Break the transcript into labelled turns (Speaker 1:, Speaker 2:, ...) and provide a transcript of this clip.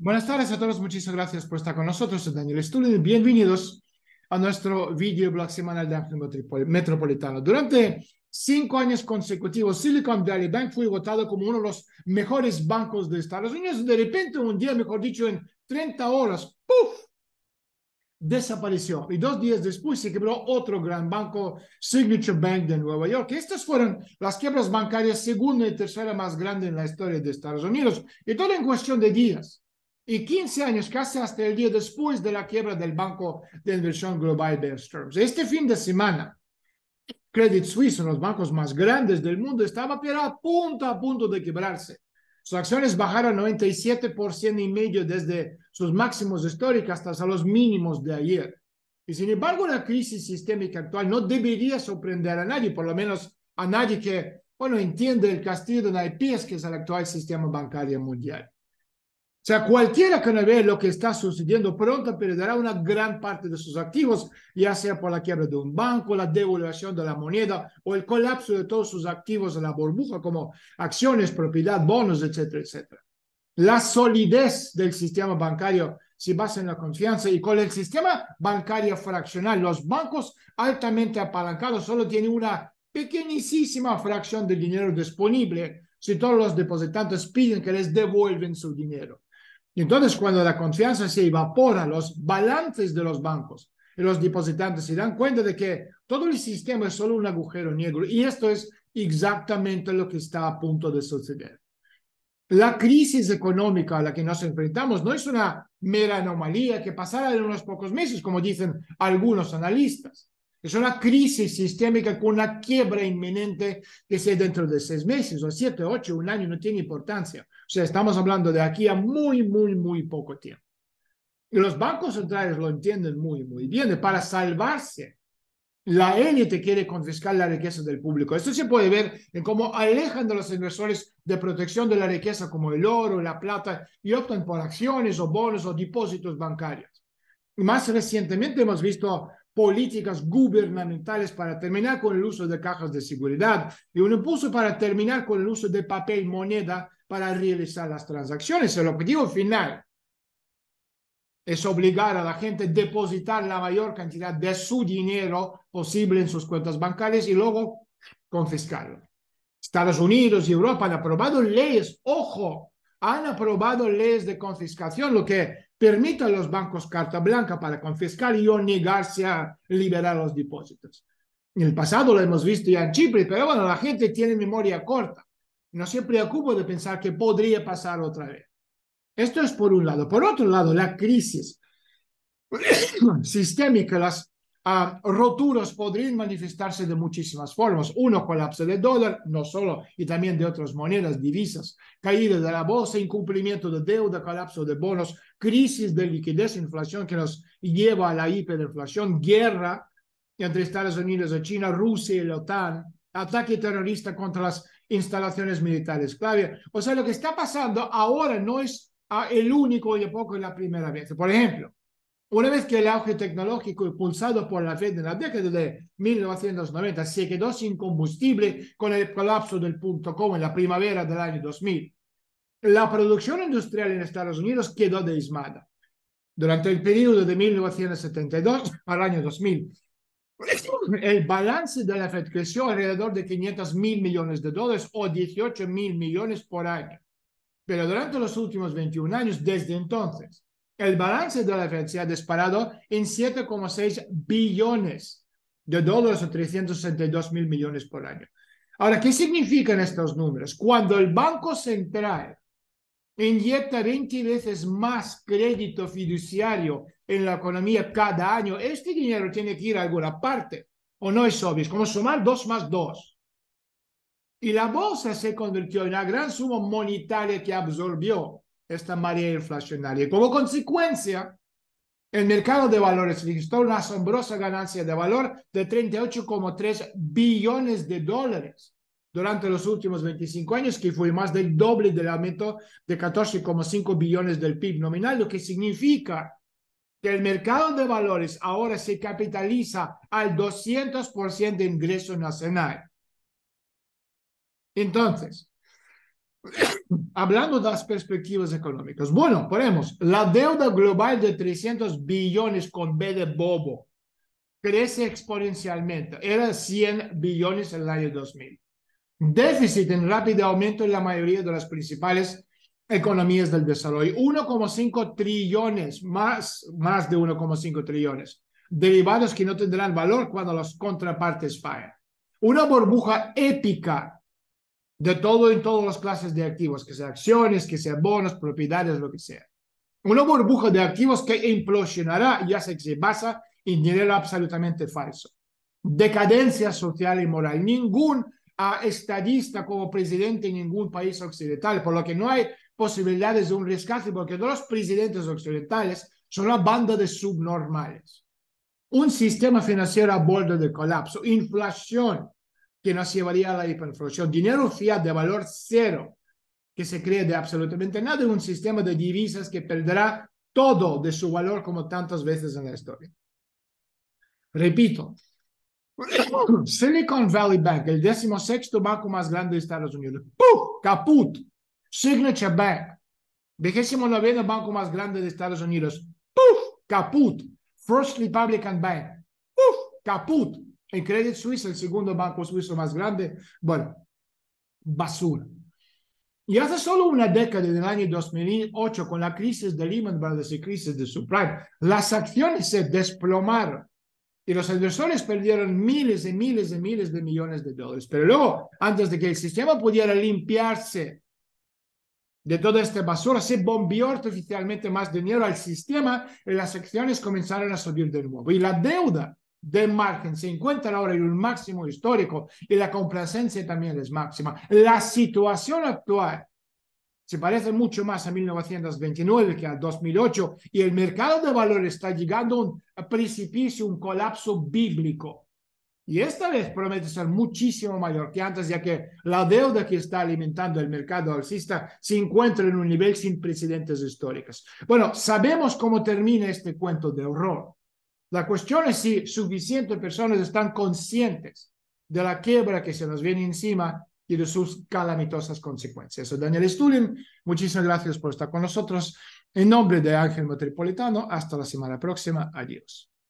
Speaker 1: Buenas tardes a todos, muchísimas gracias por estar con nosotros. Soy Daniel Stulin. Bienvenidos a nuestro videoblog semanal de Ángel Metropolitano. Durante 5 años consecutivos, Silicon Valley Bank fue votado como uno de los mejores bancos de Estados Unidos. De repente, un día, mejor dicho, en 30 horas, ¡puf!, desapareció. Y 2 días después se quebró otro gran banco, Signature Bank de Nueva York. Estas fueron las quiebras bancarias segunda y tercera más grandes en la historia de Estados Unidos. Y todo en cuestión de días. Y 15 años, casi hasta el día después de la quiebra del banco de inversión global Bear Stearns. Este fin de semana, Credit Suisse, uno de los bancos más grandes del mundo, estaba pero a punto de quebrarse. Sus acciones bajaron 97,5% desde sus máximos históricos hasta los mínimos de ayer. Y sin embargo, la crisis sistémica actual no debería sorprender a nadie, por lo menos a nadie que, entiende el castillo de naipes que es el actual sistema bancario mundial. O sea, cualquiera que no vea lo que está sucediendo pronto perderá una gran parte de sus activos, ya sea por la quiebra de un banco, la devaluación de la moneda o el colapso de todos sus activos en la burbuja, como acciones, propiedad, bonos, etcétera, etcétera. La solidez del sistema bancario se basa en la confianza, y con el sistema bancario fraccional, los bancos altamente apalancados solo tienen una pequeñísima fracción del dinero disponible si todos los depositantes piden que les devuelven su dinero. Y entonces, cuando la confianza se evapora, los balances de los bancos y los depositantes se dan cuenta de que todo el sistema es solo un agujero negro. Y esto es exactamente lo que está a punto de suceder. La crisis económica a la que nos enfrentamos no es una mera anomalía que pasará en unos pocos meses, como dicen algunos analistas. Es una crisis sistémica con una quiebra inminente que sea dentro de 6 meses o 7, 8, un año, no tiene importancia. O sea, estamos hablando de aquí a muy poco tiempo. Y los bancos centrales lo entienden muy bien. Y para salvarse, la élite quiere confiscar la riqueza del público. Esto se puede ver en cómo alejan de los inversores de protección de la riqueza como el oro, la plata, y optan por acciones o bonos o depósitos bancarios. Más recientemente hemos visto políticas gubernamentales para terminar con el uso de cajas de seguridad y un impulso para terminar con el uso de papel moneda para realizar las transacciones. El objetivo final es obligar a la gente a depositar la mayor cantidad de su dinero posible en sus cuentas bancarias y luego confiscarlo. Estados Unidos y Europa han aprobado leyes, ojo, han aprobado leyes de confiscación, lo que permite a los bancos carta blanca para confiscar y o negarse a liberar los depósitos. En el pasado lo hemos visto ya en Chipre, pero bueno, la gente tiene memoria corta. No se preocupa de pensar que podría pasar otra vez. Esto es por un lado. Por otro lado, la crisis sistémica, las roturas podrían manifestarse de muchísimas formas. Uno, colapso del dólar, no solo, y también de otras monedas, divisas, caída de la bolsa, incumplimiento de deuda, colapso de bonos, crisis de liquidez, inflación que nos lleva a la hiperinflación, guerra entre Estados Unidos y China, Rusia y la OTAN, ataque terrorista contra las instalaciones militares clave. O sea, lo que está pasando ahora no es el único y tampoco la primera vez. Por ejemplo, una vez que el auge tecnológico impulsado por la Fed en la década de 1990 se quedó sin combustible con el colapso del .com en la primavera del año 2000, la producción industrial en Estados Unidos quedó diezmada. Durante el periodo de 1972 al año 2000, el balance de la Fed creció alrededor de $500 mil millones o 18 mil millones por año. Pero durante los últimos 21 años, desde entonces, el balance de la Fed se ha disparado en 7,6 billones de dólares o 362 mil millones por año. Ahora, ¿qué significan estos números? Cuando el Banco Central inyecta 20 veces más crédito fiduciario en la economía cada año, este dinero tiene que ir a alguna parte, ¿o no es obvio? Es como sumar 2 más 2. Y la bolsa se convirtió en la gran suma monetaria que absorbió esta marea inflacionaria. Como consecuencia, el mercado de valores registró una asombrosa ganancia de valor de 38,3 billones de dólares durante los últimos 25 años, que fue más del doble del aumento de 14,5 billones del PIB nominal, lo que significa que el mercado de valores ahora se capitaliza al 200% de ingreso nacional. Entonces, Hablando de las perspectivas económicas, bueno, ponemos la deuda global de 300 billones con B de bobo crece exponencialmente. Era 100 billones en el año 2000. Déficit en rápido aumento en la mayoría de las principales economías del desarrollo. 1,5 trillones, más de 1,5 trillones. Derivados que no tendrán valor cuando las contrapartes fallan. Una burbuja épica de todo en todas las clases de activos, que sea acciones, que sea bonos, propiedades, lo que sea. Una burbuja de activos que implosionará, ya sea que se basa en dinero absolutamente falso. Decadencia social y moral. Ningún estadista como presidente en ningún país occidental, por lo que no hay posibilidades de un rescate, porque todos los presidentes occidentales son una banda de subnormales. Un sistema financiero a borde de colapso, inflación que nos llevaría a la hiperinflación, dinero fiat de valor cero, que se cree de absolutamente nada, y un sistema de divisas que perderá todo de su valor como tantas veces en la historia. Repito, Silicon Valley Bank, el 16º banco más grande de Estados Unidos, ¡puf! Caput. Signature Bank, 29º banco más grande de Estados Unidos, ¡puf! Caput. First Republican Bank, ¡puf! Caput. En Credit Suisse, el segundo banco suizo más grande, bueno, basura. Y hace solo una década, en el año 2008, con la crisis de Lehman Brothers y crisis de subprime, las acciones se desplomaron y los inversores perdieron miles y miles y miles de millones de dólares. Pero luego, antes de que el sistema pudiera limpiarse de toda esta basura, se bombeó artificialmente más dinero al sistema y las acciones comenzaron a subir de nuevo. Y la deuda de margen se encuentra ahora en un máximo histórico y la complacencia también es máxima. La situación actual se parece mucho más a 1929 que a 2008 y el mercado de valores está llegando a un precipicio, un colapso bíblico. Y esta vez promete ser muchísimo mayor que antes, ya que la deuda que está alimentando el mercado alcista se encuentra en un nivel sin precedentes históricos. Bueno, sabemos cómo termina este cuento de horror. La cuestión es si suficientes personas están conscientes de la quiebra que se nos viene encima y de sus calamitosas consecuencias. Soy Daniel Stulin, muchísimas gracias por estar con nosotros. En nombre de Ángel Metropolitano, hasta la semana próxima. Adiós.